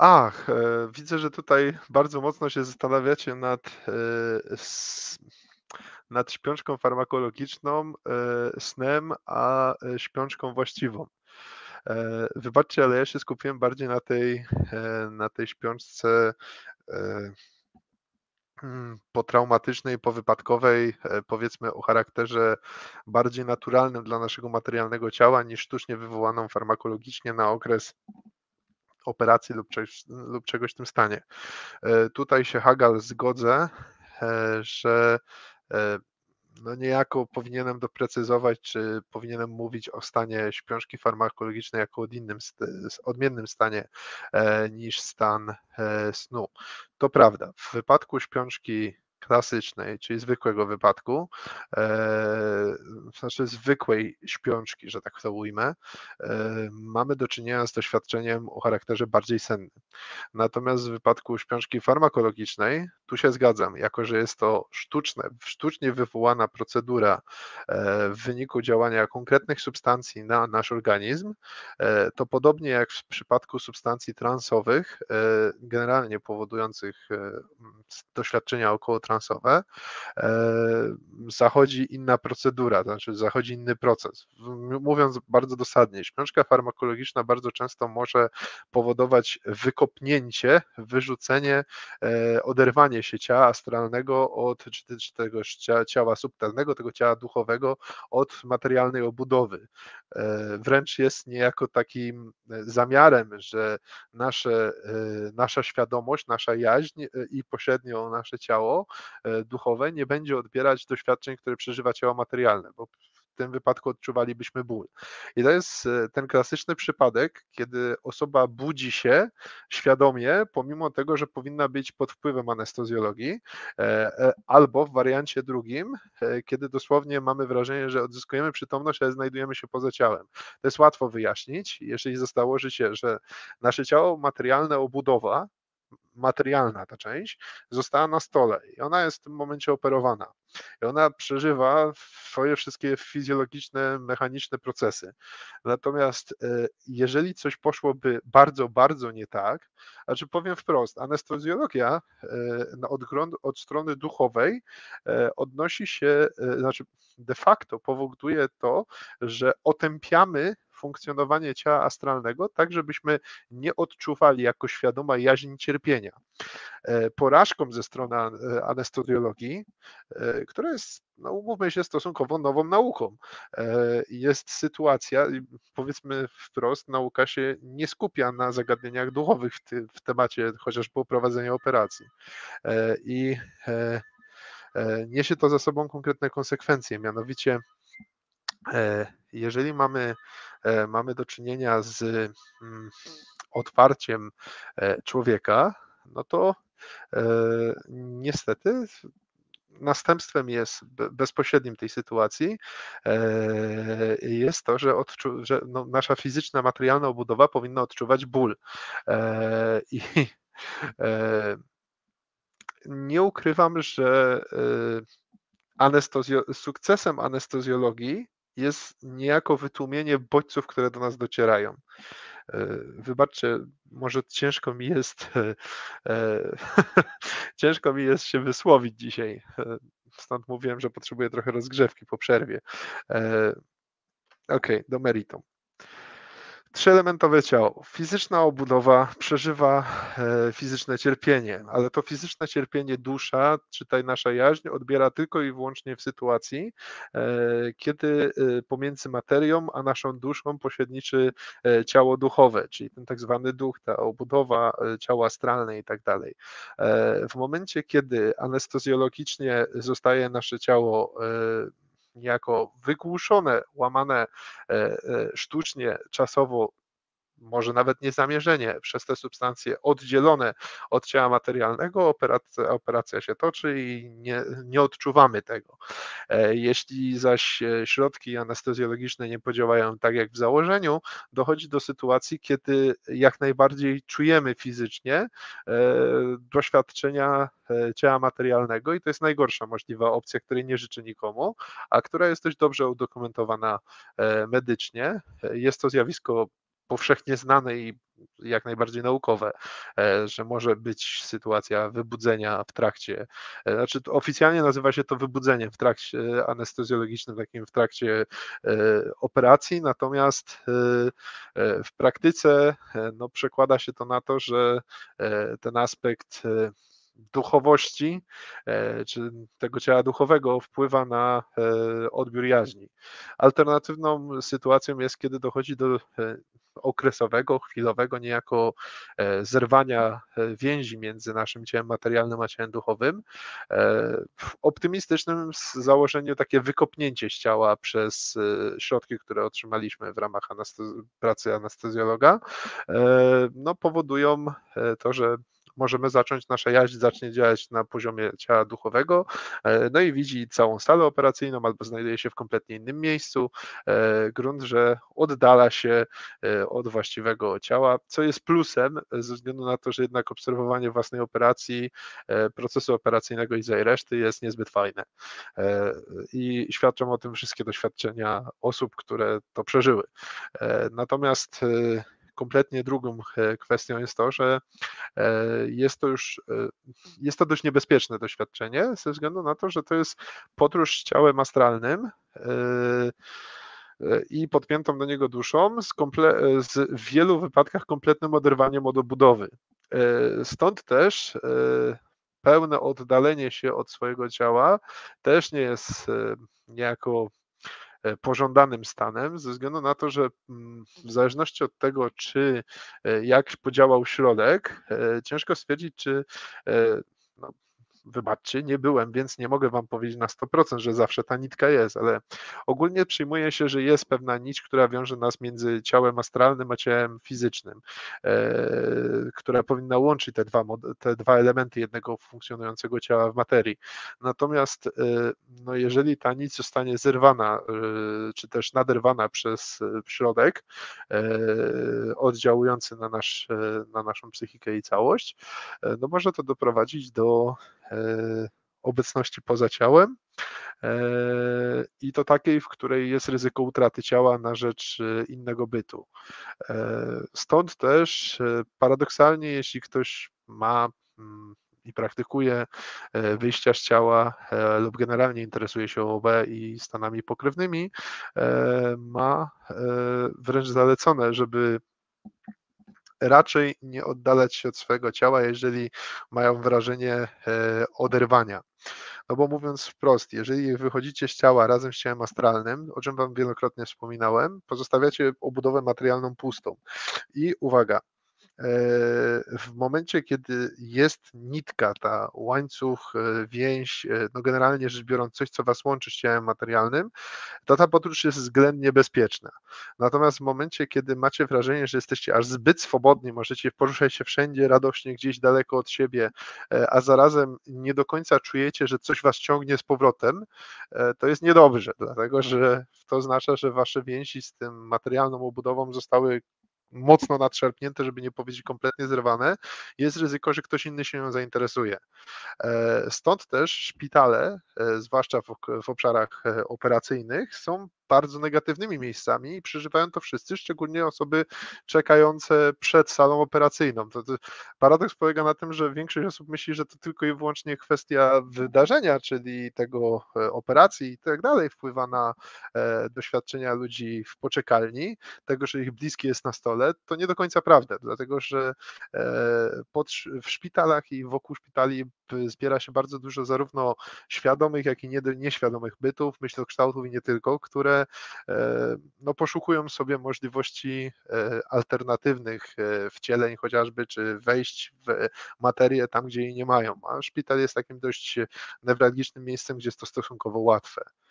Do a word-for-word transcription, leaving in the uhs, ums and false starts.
Ach, e, widzę, że tutaj bardzo mocno się zastanawiacie nad, e, s nad śpiączką farmakologiczną, e, snem, a, e, śpiączką właściwą. E, wybaczcie, ale ja się skupiłem bardziej na tej, e, na tej śpiączce, e, mm, potraumatycznej, powypadkowej, e, powiedzmy o charakterze bardziej naturalnym dla naszego materialnego ciała niż sztucznie wywołaną farmakologicznie na okres operacji lub cześ lub czegoś w tym stanie. E, tutaj się Hagal zgodzę, e, że, e, no niejako powinienem doprecyzować, czy powinienem mówić o stanie śpiączki farmakologicznej jako o innym st odmiennym stanie, e, niż stan, e, snu. To prawda, w wypadku śpiączki klasycznej, czyli zwykłego wypadku, e, znaczy zwykłej śpiączki, że tak to ujmę, e, mamy do czynienia z doświadczeniem o charakterze bardziej sennym. Natomiast w wypadku śpiączki farmakologicznej, tu się zgadzam, jako że jest to sztuczne, sztucznie wywołana procedura e, w wyniku działania konkretnych substancji na nasz organizm, e, to podobnie jak w przypadku substancji transowych, e, generalnie powodujących e, m, doświadczenia okołotransowe, e, zachodzi inna procedura, to znaczy zachodzi inny proces. W- Mówiąc bardzo dosadnie, śpiączka farmakologiczna bardzo często może powodować wykopnięcie, wyrzucenie, e, oderwanie się ciała astralnego od, czy, te- czy tego cia- ciała subtelnego, tego ciała duchowego od materialnej obudowy. E, Wręcz jest niejako takim e, zamiarem, że nasze, e, nasza świadomość, nasza jaźń e, i pośrednio nasze ciało e, duchowe nie będzie odbierać doświadczeń, które przeżywa ciało materialne, bo w tym wypadku odczuwalibyśmy ból. I to jest e, ten klasyczny przypadek, kiedy osoba budzi się świadomie, pomimo tego, że powinna być pod wpływem anestezjologii, e, e, albo w wariancie drugim, e, kiedy dosłownie mamy wrażenie, że odzyskujemy przytomność, ale znajdujemy się poza ciałem. To jest łatwo wyjaśnić, jeżeli założy się, że nasze ciało materialne, obudowa, materialna ta część, została na stole i ona jest w tym momencie operowana. I ona przeżywa swoje wszystkie fizjologiczne, mechaniczne procesy. Natomiast e, jeżeli coś poszłoby bardzo, bardzo nie tak, znaczy powiem wprost, anestezjologia e, na- od, gron- od strony duchowej e, odnosi się, e, znaczy de facto powoduje to, że otępiamy funkcjonowanie ciała astralnego, tak żebyśmy nie odczuwali jako świadoma jaźń cierpienia. E, Porażką ze strony an- e, anestezjologii, e, która jest, no umówmy się, stosunkowo nową nauką, e, jest sytuacja, i powiedzmy wprost, nauka się nie skupia na zagadnieniach duchowych w, ty, w temacie chociażby prowadzenia operacji. E, I e, e, niesie to za sobą konkretne konsekwencje, mianowicie e, jeżeli mamy, e, mamy do czynienia z mm, otwarciem e, człowieka, no to e, niestety następstwem jest be- bezpośrednim tej sytuacji e, jest to, że, odczu, że no, nasza fizyczna, materialna obudowa powinna odczuwać ból. E, I e, nie ukrywam, że e, anestezjo- sukcesem anestezjologii jest niejako wytłumienie bodźców, które do nas docierają. E, Wybaczcie, może ciężko mi jest e, ciężko mi jest się wysłowić dzisiaj. E, Stąd mówiłem, że potrzebuję trochę rozgrzewki po przerwie. E, Okej, do meritum. Trzyelementowe ciało. Fizyczna obudowa przeżywa e, fizyczne cierpienie, ale to fizyczne cierpienie dusza, czytaj nasza jaźń, odbiera tylko i wyłącznie w sytuacji, e, kiedy e, pomiędzy materią a naszą duszą pośredniczy e, ciało duchowe, czyli ten tak zwany duch, ta obudowa e, ciała astralne i tak dalej. E, W momencie, kiedy anestezjologicznie zostaje nasze ciało e, niejako wygłuszone, łamane e, e, sztucznie, czasowo, może nawet niezamierzenie, przez te substancje oddzielone od ciała materialnego, operacja, operacja się toczy i nie, nie odczuwamy tego. E, Jeśli zaś e, środki anestezjologiczne nie podziałają tak jak w założeniu, dochodzi do sytuacji, kiedy jak najbardziej czujemy fizycznie e, doświadczenia e, ciała materialnego i to jest najgorsza możliwa opcja, której nie życzę nikomu, a która jest dość dobrze udokumentowana e, medycznie. E, Jest to zjawisko powszechnie znane i jak najbardziej naukowe, e, że może być sytuacja wybudzenia w trakcie, e, znaczy to oficjalnie nazywa się to wybudzeniem w trakcie anestezjologicznym, takim w trakcie e, operacji, natomiast e, e, w praktyce e, no, przekłada się to na to, że e, ten aspekt e, duchowości, e, czy tego ciała duchowego wpływa na e, odbiór jaźni. Alternatywną sytuacją jest, kiedy dochodzi do e, okresowego, chwilowego niejako e, zerwania e, więzi między naszym ciałem materialnym a ciałem duchowym. E, W optymistycznym założeniu takie wykopnięcie z ciała przez e, środki, które otrzymaliśmy w ramach anestez- pracy anestezjologa, e, no, powodują e, to, że możemy zacząć, nasza jaźń zacznie działać na poziomie ciała duchowego, e, no i widzi całą salę operacyjną albo znajduje się w kompletnie innym miejscu. E, Grunt, że oddala się e, od właściwego ciała, co jest plusem ze względu na to, że jednak obserwowanie własnej operacji, e, procesu operacyjnego i całej reszty jest niezbyt fajne. E, I świadczą o tym wszystkie doświadczenia osób, które to przeżyły. E, Natomiast e, kompletnie drugą e, kwestią jest to, że e, jest to już e, jest to dość niebezpieczne doświadczenie ze względu na to, że to jest podróż z ciałem astralnym e, e, i podpiętą do niego duszą z, komple- z w wielu wypadkach kompletnym oderwaniem od obudowy. E, Stąd też e, pełne oddalenie się od swojego ciała też nie jest e, niejako e, pożądanym stanem, ze względu na to, że mm, w zależności od tego, czy e, jak podziałał środek, e, ciężko stwierdzić, czy e, no, wybaczcie, nie byłem, więc nie mogę wam powiedzieć na sto procent, że zawsze ta nitka jest, ale ogólnie przyjmuje się, że jest pewna nić, która wiąże nas między ciałem astralnym a ciałem fizycznym, e, która powinna łączyć te dwa, mod- te dwa elementy jednego funkcjonującego ciała w materii. Natomiast e, no jeżeli ta nić zostanie zerwana, e, czy też naderwana przez e, środek e, oddziałujący na, nasz, e, na naszą psychikę i całość, e, no może to doprowadzić do e, obecności poza ciałem e, i to takiej, w której jest ryzyko utraty ciała na rzecz e, innego bytu. E, Stąd też e, paradoksalnie, jeśli ktoś ma mm, i praktykuje e, wyjścia z ciała e, lub generalnie interesuje się O B i stanami pokrewnymi, e, ma e, wręcz zalecone, żeby raczej nie oddalać się od swojego ciała, jeżeli mają wrażenie e, oderwania. No bo mówiąc wprost, jeżeli wychodzicie z ciała razem z ciałem astralnym, o czym wam wielokrotnie wspominałem, pozostawiacie obudowę materialną pustą. I uwaga, e, w momencie, kiedy jest nitka, ta łańcuch, e, więź, e, no generalnie rzecz biorąc, coś, co was łączy z ciałem materialnym, to ta podróż jest względnie bezpieczna. Natomiast w momencie, kiedy macie wrażenie, że jesteście aż zbyt swobodni, możecie poruszać się wszędzie radośnie, gdzieś daleko od siebie, e, a zarazem nie do końca czujecie, że coś was ciągnie z powrotem, e, to jest niedobrze, dlatego że to oznacza, że wasze więzi z tym materialną obudową zostały mocno nadszarpnięte, żeby nie powiedzieć kompletnie zerwane, jest ryzyko, że ktoś inny się nią zainteresuje. E, Stąd też szpitale, e, zwłaszcza w, ok- w obszarach e, operacyjnych, są bardzo negatywnymi miejscami i przeżywają to wszyscy, szczególnie osoby czekające przed salą operacyjną. To, to paradoks polega na tym, że większość osób myśli, że to tylko i wyłącznie kwestia wydarzenia, czyli tego e, operacji i tak dalej, wpływa na e, doświadczenia ludzi w poczekalni, tego, że ich bliski jest na stole. To nie do końca prawda, dlatego że e, pod, w szpitalach i wokół szpitali p- zbiera się bardzo dużo zarówno świadomych, jak i nie- nieświadomych bytów, myślokształtów i nie tylko, które e, no, poszukują sobie możliwości e, alternatywnych e, wcieleń chociażby, czy wejść w materię tam, gdzie jej nie mają. A szpital jest takim dość newralgicznym miejscem, gdzie jest to stosunkowo łatwe.